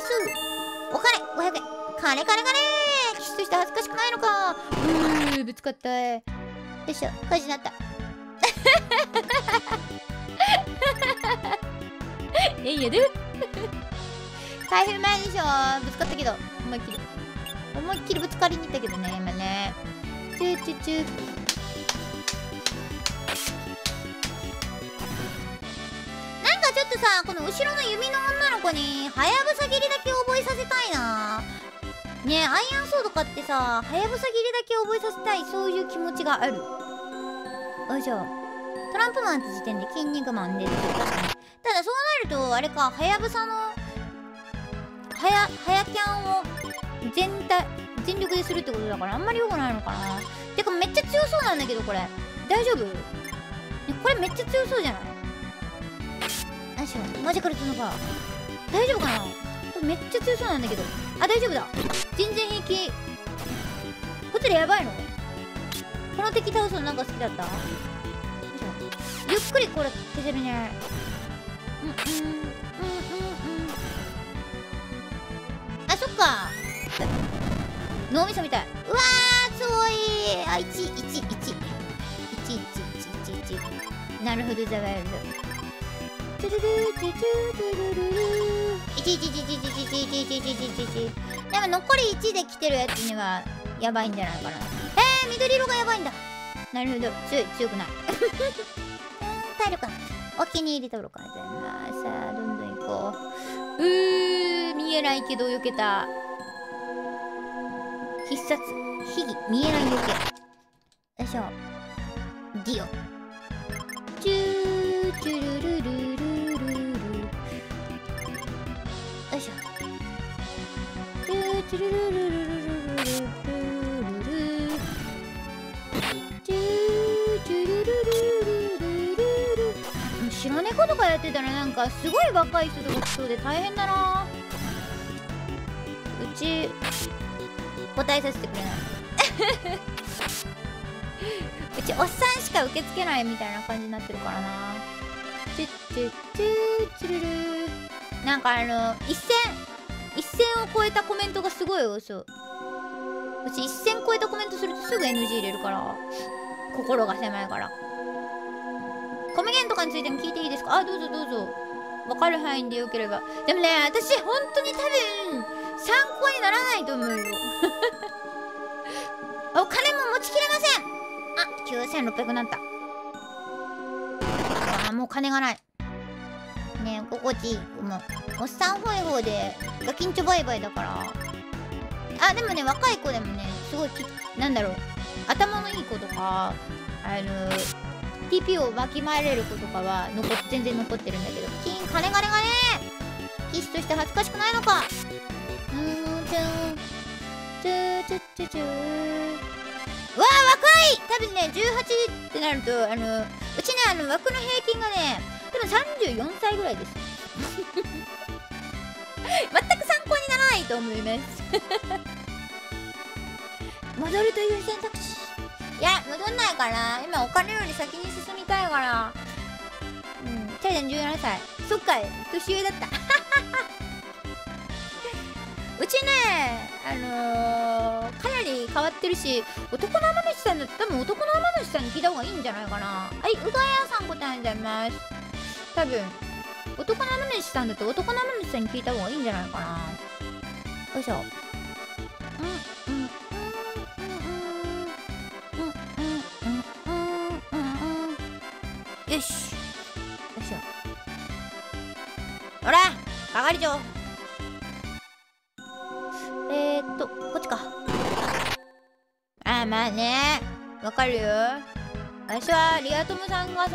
お金500円。金キスとして恥ずかしくないのか。ぶつかった。よいしょ、火事になった。いやで台風前でしょ。ぶつかったけど思いっきりぶつかりに行ったけどね、今ね。なんかちょっとさ、この後ろの弓の女の子にはやぶさ切りだけ覚えさせたいな。ねえ、アイアンソード買ってさ、はやぶさ切りだけ覚えさせたい、そういう気持ちがある。よいしょ。トランプマンって時点で筋肉マン出てくる。確かに。ただそうなるとあれか、はやぶさのはやキャンを全力でするってことだから、あんまり良くないのかな。てかめっちゃ強そうなんだけど、これ大丈夫？これめっちゃ強そうじゃない？よいしょ、マジカルツノか。大丈夫かな。これめっちゃ強そうなんだけど。あ、大丈夫だ。全然平気。こちらやばいの？この敵倒すのなんか好きだった？ゆっくりこれ消せるね。あ、そっか。脳みそみたい。うわー、すごい。あ、11111。なるほど、ザワイルド。でも残り1で来てるやつにはやばいんじゃないかな。緑色がやばいんだ。なるほど、強くない。体力お気に入り登録ありがとうございます。さあ、どんどん行こう。見えないけど避けた。必殺秘技見えない避け。よいしょ。ディオチューチュルルルルルル。よいしょ。チューチュルルルルルルルルル。チューチュルルルルルルル。白猫とかやってたらなんかすごい若い人とか来そうで大変だな。うち答えさせてくれない。うちおっさんしか受け付けないみたいな感じになってるからな。チュッチュッチューチュルルー。なんか一線を超えたコメントがすごい多そう。うち一線超えたコメントするとすぐ NG 入れるから、心が狭いから。コメントとかについても聞いていいですか？あ、どうぞどうぞ。わかる範囲でよければ。でもね、私本当に多分参考にならないと思うよ。お金も持ちきれません。あ、9600なった。あ、もう金がない。ねえ、心地いい。もうおっさんホイホイでガキンチョバイバイだから。あ、でもね、若い子でもね、すごいなんだろう、頭のいい子とかTP をわきまえれる子とかは全然残ってるんだけど、金騎士として恥ずかしくないのか。うわー、若い。多分ね、18ってなるとうちね、枠の平均がね、多分34歳ぐらいです。全く参考にならないと思います。戻るという選択肢。いや、戻んないかな。今お金より先に進みたいから。チャイちゃん17歳。そっか、年上だった。うちね、かなり変わってるし、男の天主さんだって多分男の天主さんに聞いた方がいいんじゃないかな。はい、うがやさん答えありがとうございます。多分男の天主さんだって男の天主さんに聞いた方がいいんじゃないかな。よいしょ。よし。よいしょ。ほら、係長。こっちか。あ、まあね、わかるよ。私はリアトムさんが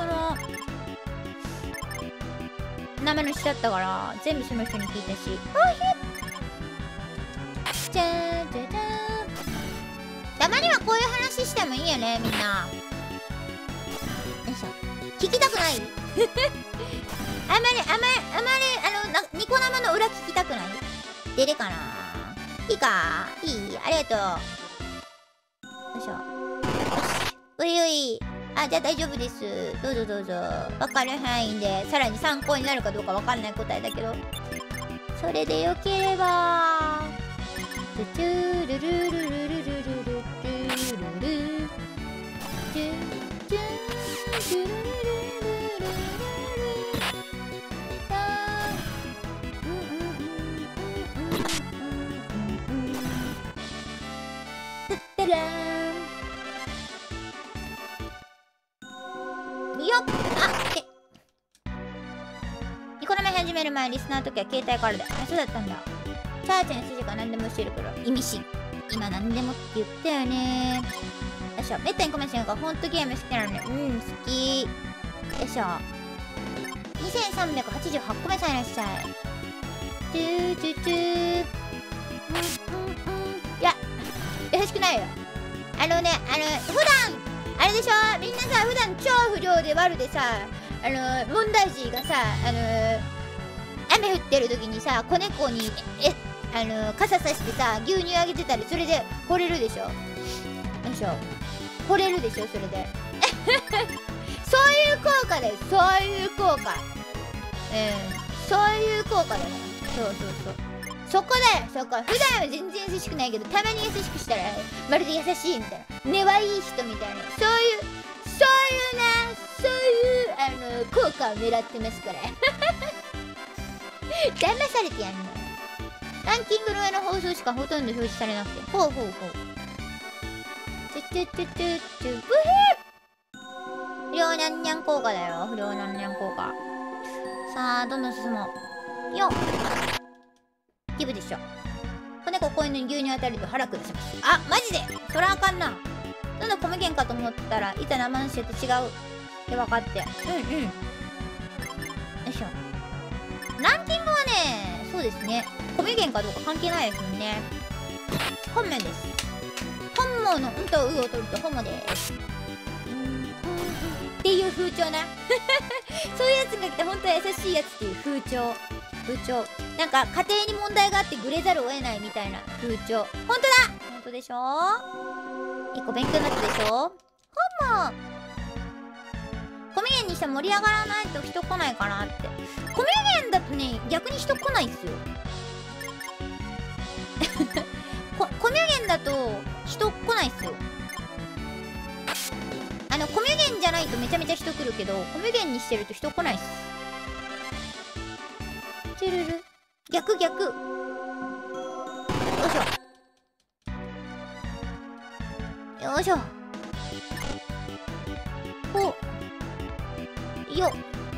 生主だったから全部その人に聞いたし。じゃーんじゃじゃーん。たまにはこういう話してもいいよね、みんな。よいしょ。聞きたくない？あまりニコ生の裏聞きたくない？出れかな。いいか？いい？ありがとう。よいしょ。よし。ういうい。あ、じゃあ大丈夫です。どうぞどうぞ。わかる範囲で、さらに参考になるかどうかわかんない答えだけど。 それでよければトゥルルルルルルルルルルルルルよっ、2個目始める前、リスナーの時は携帯からで。そうだったんだ。チャーチの筋が何でも教えるから意味深。今何でもって言ったよね。よいしょ。めったにコメントしないからほんとゲーム好きなのね。好き。よいしょ。2388個目さんいらっしゃい。いや、優しくないよ。普段あれでしょ、みんなさ、普段超不良で悪でさ、問題児がさ、雨降ってる時にさ、子猫に傘さしてさ、牛乳あげてたり、それで惚れるでしょ。よいしょ。惚れるでしょ、それで。そういう効果だよ、そういう効果。そういう効果だよ。そうそこだよ、そこ。普段は全然優しくないけど、たまに優しくしたらまるで優しいみたいな、根はいい人みたいな、そういう効果を狙ってますから。騙されてやんの。ランキングの上の放送しかほとんど表示されなくて。ほう不良にゃんにゃん効果だよ、不良にゃんにゃん効果。さあ、どんどん進もうよっ。ギブでしょ。子猫子犬に牛乳当たると腹下します。あ、マジでそらあかんな。どんどん米源かと思ったらいざ生主って違うって分かって。よいしょ。ランキングはね、そうですね、米源かどうか関係ないですよね。本名です。本望の「ん」と「う」を取るとホモです。っていう風潮な。そういうやつが来て本当は優しいやつっていう風潮。なんか家庭に問題があってグレざるを得ないみたいな風潮。本当でしょ。一個勉強になったでしょ。ホモ米源にして盛り上がらないと人来ないかなって。米源だとね、逆に人来ないっすよ。米源だと人来ないっすよ。米源じゃないとめちゃめちゃ人来るけど、米源にしてると人来ないっす。チュルル逆よいしょ。よいしょ。ほよ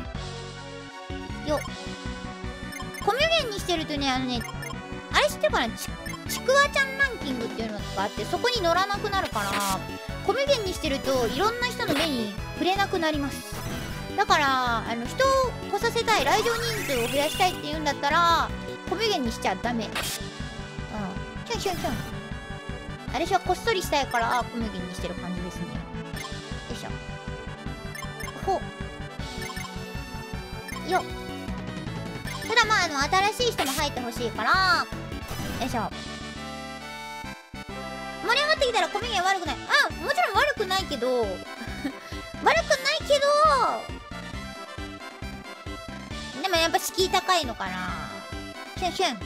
米源にしてるとね、あれ知ってるかな、ちくわちゃんランキングっていうのがあって、そこに乗らなくなるから、米源にしてるといろんな人の目に触れなくなります。だから人を来させたい、来場人数を増やしたいっていうんだったら米源にしちゃダメ。キュンあれしはこっそりしたいから米源にしてる感じですね。よいしょ。ほよっ。ただまあ新しい人も入ってほしいから、よいしょ。盛り上がってきたら米源悪くない。もちろん悪くないけど悪くないけど、でもやっぱ敷居高いのかな。敷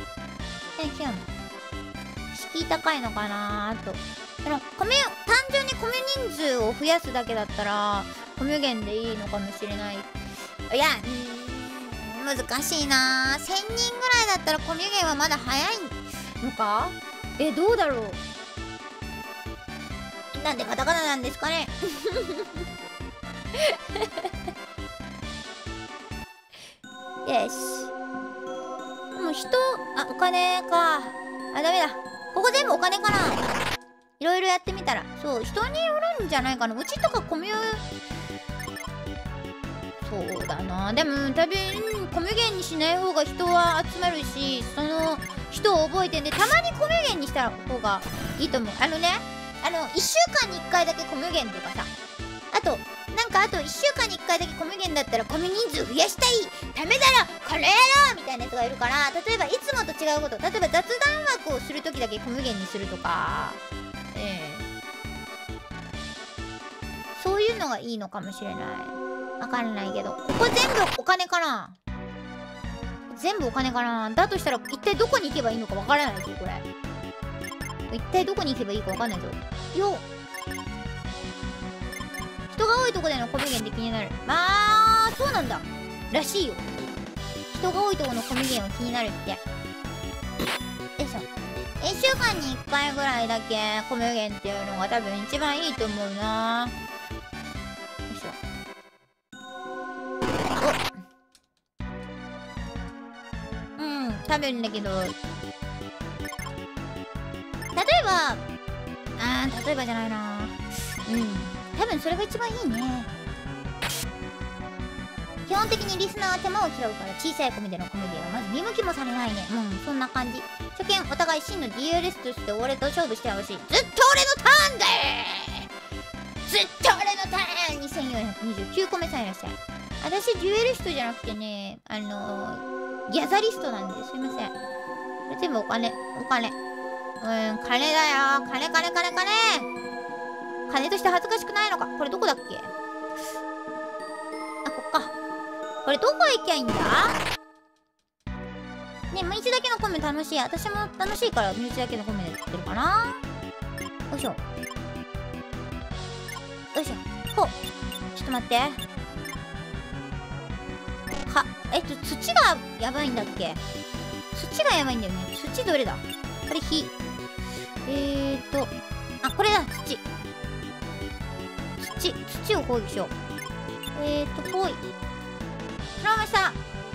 居高いのかなと。単純に米人数を増やすだけだったら米源でいいのかもしれない。いや、難しいな。1000人ぐらいだったら米源はまだ早いのか。どうだろう。なんでカタカナなんですかね。よし。もうお金か。ダメだ。ここ全部お金かな。いろいろやってみたら。そう、人によるんじゃないかな。うちとかそうだな。でも多分米源にしない方が人は集まるし、その人を覚えてんで、たまに米源にした方がいいと思う。1週間に1回だけ米源とかさ、あと1週間に1回だけ米源だったら米人数増やしたいためだろこれやろみたいなやつがいるから、例えばいつもと違うこと、例えば雑談枠をするときだけ米源にするとか、そういうのがいいのかもしれない。わかんないけど、ここ全部お金かな。全全部お金かな。だとしたら一体どこに行けばいいのかわからないぞこれ。一体どこに行けばいいかわかんないぞ。よっ、人が多いとこでのコミュ源って気になる。まあそうなんだらしいよ。人が多いとこのコミュ源は気になるって。よいしょ。1週間に1回ぐらいだけコミュ源っていうのが多分一番いいと思うな。よいしょ。多分だけど、例えばじゃないな。多分それが一番いいね。基本的にリスナーは手間を嫌うから、小さいコミでのコミュ源はまず見向きもされないね。そんな感じ。初見お互い真の DLS として俺と勝負してほしい。ずっと俺のターンでー、ずっと俺のターン。2429個目さんいらっしゃい。私デュエリストじゃなくてね、ギャザリストなんで、すいません。これ全部お金。金だよ。金として恥ずかしくないのか。これどこだっけ。こっか。これどこ行きゃいいんだね。毎日だけのコメ楽しい。私も楽しいから毎日だけのコメでやってるかな。よいしょ。ほっ。ちょっと待って。土がやばいんだっけ。土がやばいんだよね。土どれだ。これ火。これだ。土を攻撃しよう。ほい。捉えました。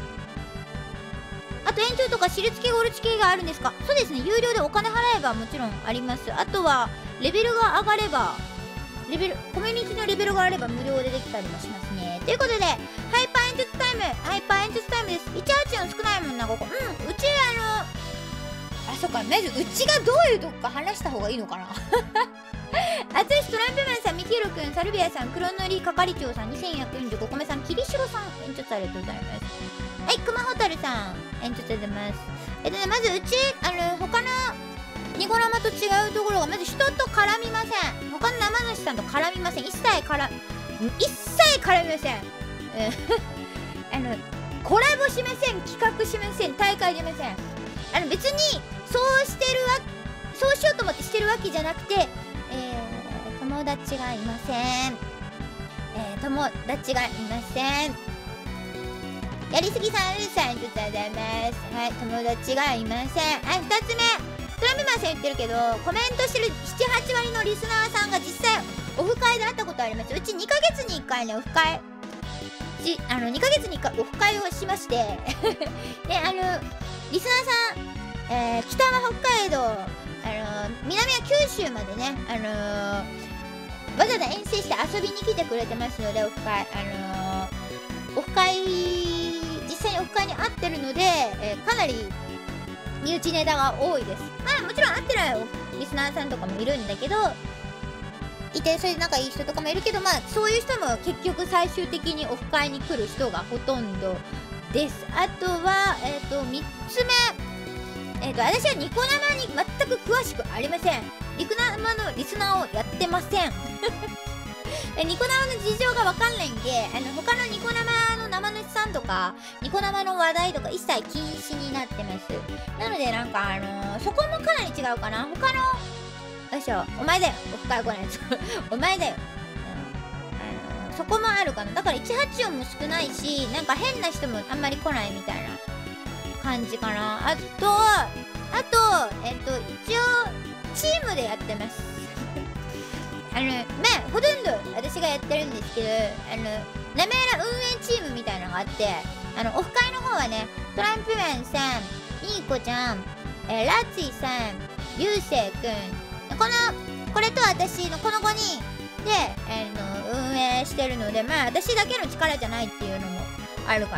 あと延長とかシル付けゴルチ系があるんですか。そうですね、有料でお金払えばもちろんあります。あとはレベルが上がれば、コミュニティのレベルがあれば無料でできたりもしますね。ということで、ハイパー演説タイムです。184少ないもんな、ここ。うちそっか、まずうちがどういうとこか話した方がいいのかな。あつしトランプマンさん、ミキロくん、サルビアさん、黒塗り係長さん、2145個目さん、キリシロさん、演説ありがとうございます。はい、クマホタルさん、演説ありがとうございます。まずうち、他のニコ生と違うところが、まず人と絡みません。他の生主さんと絡みません。一切絡みません。コラボしません。企画しません。大会出ません。別にそうしようと思ってしてるわけじゃなくて、友達がいません。やりすぎさん、ありがとうございます。はい、友達がいません。はい、2つ目。トランプマンさん言ってるけど、コメントしてる7、8割のリスナーさんが実際オフ会で会ったことあります。うち2ヶ月に1回ね、オフ会。2ヶ月に1回オフ会をしましてで、リスナーさん、北は北海道、南は九州までね、わざわざ遠征して遊びに来てくれてますので、オフ会、実際にオフ会に会ってるので、かなり身内ネタが多いです。もちろん会ってないリスナーさんとかもいるんだけど、いて、それで仲いい人とかもいるけど、そういう人も結局最終的にオフ会に来る人がほとんどです。あとは、3つ目。私はニコ生に全く詳しくありません。ニコ生のリスナーをやってません。ニコ生の事情がわかんないんで、他のニコ生の生主さんとか、ニコ生の話題とか一切禁止になってます。なのでそこもかなり違うかな。他の、よいしょ、お前だよ、オフ会来ないやつ。お前だよ。そこもあるかな。だから184も少ないし、なんか変な人もあんまり来ないみたいな感じかな。あと、一応、チームでやってます。ほとんど私がやってるんですけど、なめら運営チームみたいなのがあって、オフ会の方はね、トランプマンさん、ミーコちゃん、ラッツィさん、ゆうせいくん、これと私のこの5人で、運営してるので、私だけの力じゃないっていうのもあるから、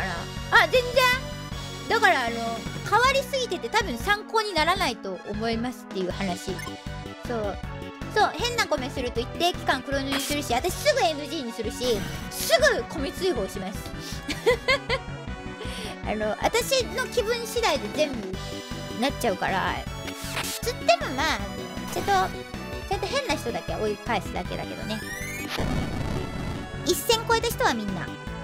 全然だから変わりすぎてて多分参考にならないと思いますっていう話。そう変なコメすると一定期間黒塗りするし、私すぐ NG にするし、すぐコミ追放します。私の気分次第で全部なっちゃうから、つってもちゃんと変な人だけ追い返すだけだけどね。一線超えた人はみんな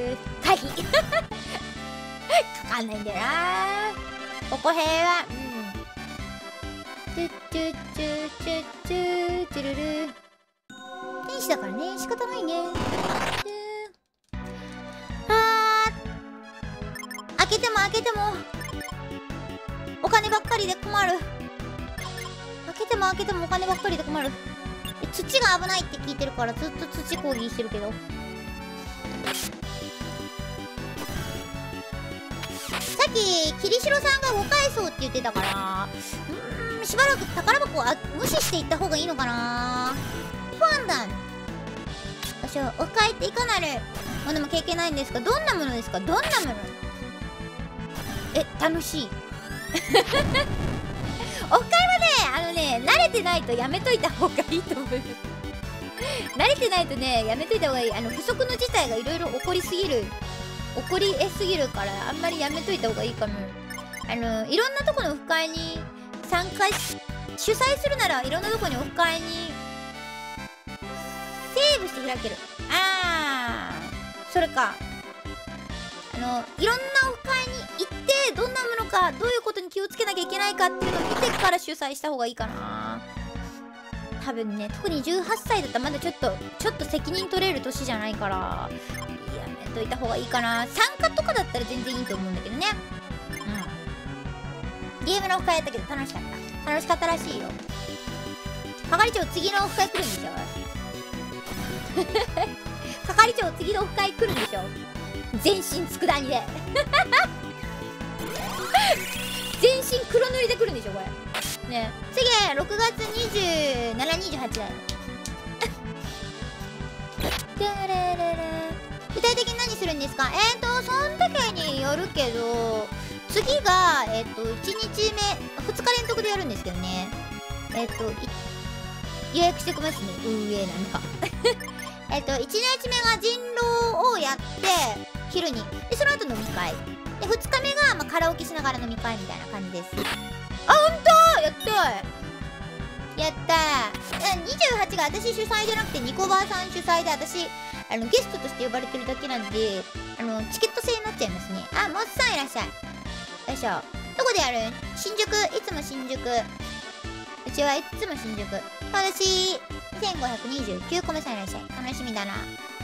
ル回避かかんないんだよな。ここ平和。チュッチュッチュッチュッチュッチュルル。天使だからね、仕方ないね。開けても開けてもお金ばっかりで困る。開けても開けてもお金ばっかりで困る。土が危ないって聞いてるからずっと土攻撃してるけど。さっき桐城さんが5回そうって言ってたから、しばらく宝箱は無視していった方がいいのかな。ファンダン私はお買いっていかなるものも経験ないんですが、どんなものですか？どんなもの？楽しいオフ会はね、慣れてないとやめといた方がいいと思う慣れてないとね、やめといた方がいい。不測の事態がいろいろ起こりすぎるから、あんまりやめといた方がいいかも。いろんなとこのオフ会に参加主催するなら、いろんなとこにオフ会にセーブして開ける。それか。いろんなオフ会に行って、どんなものか、どういうことに気をつけなきゃいけないかっていうのを見てから主催した方がいいかな。多分ね、特に18歳だったらまだちょっと責任取れる年じゃないから、やめといた方がいいかな。参加とかだったら全然いいと思うんだけどね。ゲームのオフ会やったけど楽しかったらしいよ。係長次のオフ会来るんでしょ係長次のオフ会来るんでしょ。全身佃煮で全身黒塗りで来るんでしょこれね。次6月27、28だよ具体的に何するんですか？その時によるけど、次が1日目2日連続でやるんですけどね。予約してきますね。運営なんか1日目が人狼をやって昼に、でその後飲み会で、2日目がカラオケしながら飲み会みたいな感じです。あ、ほんとやったー。28が私主催じゃなくてニコバーさん主催で、私ゲストとして呼ばれてるだけなんで、チケット制になっちゃいますね。モッさんいらっしゃい。よいしょ。どこでやる？新宿。いつも新宿。うちはいつも新宿。私2529個目さんいらっしゃい。楽しみだな。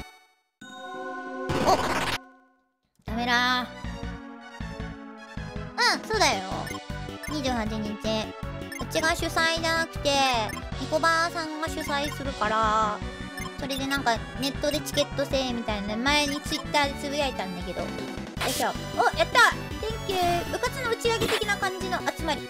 お、ダメだー。そうだよ。28日うちが主催じゃなくてニコバーさんが主催するから、それでなんかネットでチケット制みたいな、前にツイッターでつぶやいたんだけど。よいしょ。お、やった！ Thank you！ 部活の打ち上げ的な感じの集まりか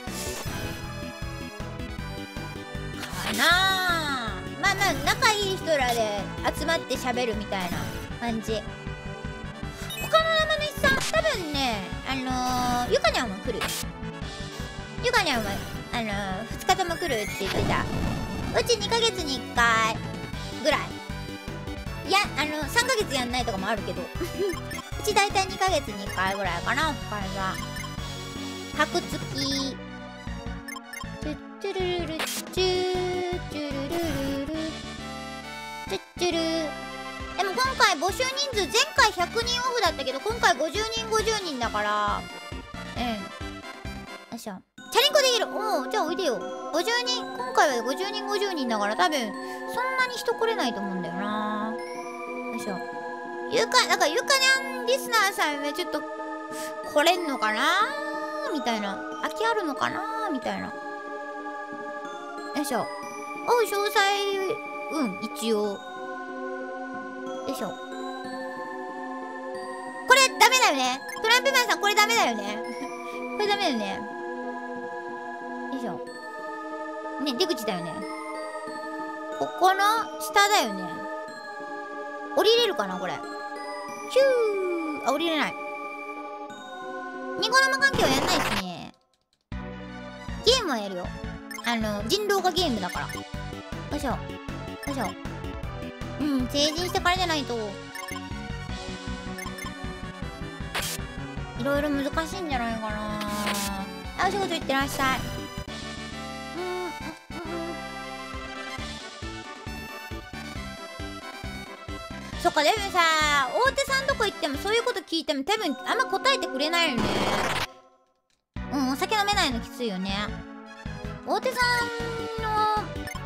なぁ。まあ仲いい人らで集まって喋るみたいな感じ。他の生主さん多分ね、ゆかにゃんも来る。ゆかにゃんは2日とも来るって言ってた。うち2ヶ月に1回ぐらい。いや3ヶ月やんないとかもあるけどうち大体2ヶ月に1回ぐらいかな。他は白月チュッチュルルルチューチュルルルルチュッチュル。でも今回募集人数前回100人オフだったけど、今回50人50人だから、よいしょ。チャリンコできる。じゃあおいでよ。50人、今回は50人50人だから多分そんなに人来れないと思うんだよな。よいしょ。なんかゆかにゃんリスナーさんはちょっと来れんのかなみたいな、空きあるのかなみたいな。よいしょ。詳細一応。よいしょ。これダメだよね。トランプマンさんこれダメだよねこれダメだよね。よいしょ。ね、出口だよね。ここの下だよね。降りれるかなこれ。ヒュー。降りれない。ニコ生環境やんないですね。ゲームはやるよ。人狼がゲームだから。よいしょ。よいしょ。成人してからじゃないといろいろ難しいんじゃないかな。お仕事行ってらっしゃい。そそっか、でもさ、大手さんとこ行ってもそういうこと聞いても多分あんま答えてくれないよね。うん、お酒飲めないのきついよね。大手さんの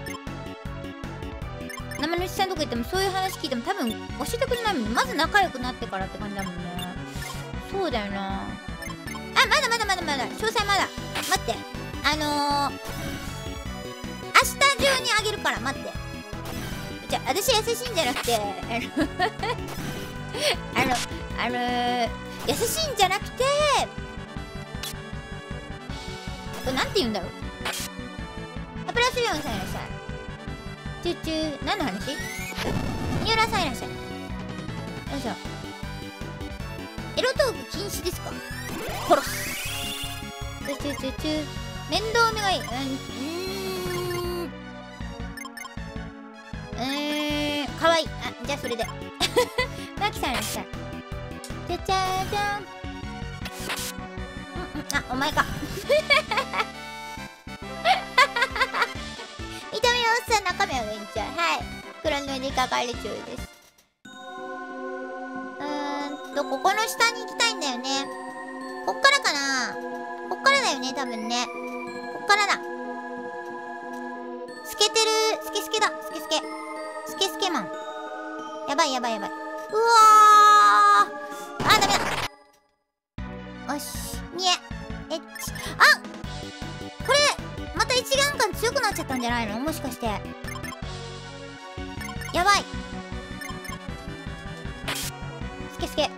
生主さんとこ行ってもそういう話聞いても多分教えてくれないもんね。まず仲良くなってからって感じだもんね。そうだよな。あ、まだ詳細まだ待って、明日中にあげるから待って。じゃあ私優しいんじゃなくて優しいんじゃなくて、これなんて言うんだろう。プラス4さんいらっしゃい。チューチュー、何の話？三浦さんいらっしゃい。よいしょ。エロトーク禁止ですか？殺す。チューチューチューチュー。面倒見がいい。かわいい。あ、じゃあそれでマキさんいらっしゃい。じゃじゃじゃん。あ、お前か見た目はおっさん、中身は元気ちゃん。はい、黒塗り係中です。ここの下に行きたいんだよね。こっからかな。こっからだよね、多分ね。こっからだ。透けてる。スケスケだ。スケスケ。スケスケマン。やばい。うわー。あ、ダメだ。よし。にえ。あ、これ、また一眼感強くなっちゃったんじゃないの？もしかして。やばい。スケスケ。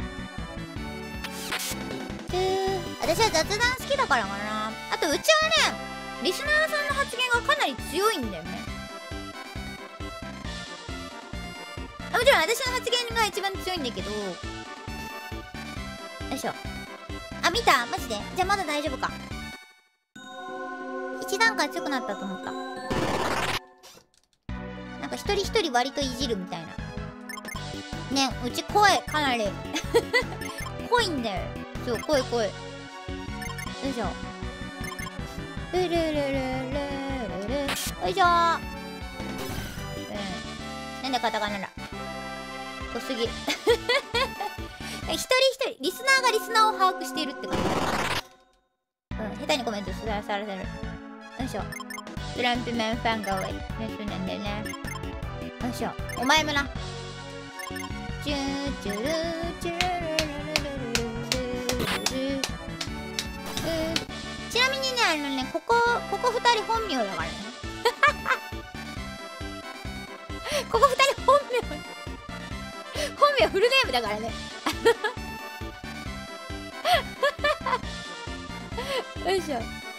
私は雑談好きだからかな。あとうちはね、リスナーさんの発言がかなり強いんだよね。もちろん私の発言が一番強いんだけど。よいしょ。あ、見た？マジで？じゃあまだ大丈夫か。一段階強くなったと思った。なんか一人一人割といじるみたいな。ね、うち声かなり濃いんだよ。そう、声。よいしょ。ルルルルルルル。よいしょ。なんでカタカナだ。濃すぎる一人一人リスナーがリスナーを把握しているって感じだ。下手にコメントさらせる。よいしょ。トランプマンファンが多いそうなんだよね。よいしょ。お前もな。チューチュルチュルルルルルルルル。ちなみにね、ここ2人本名だからねここ2人本名フルネームだからねよいしょ。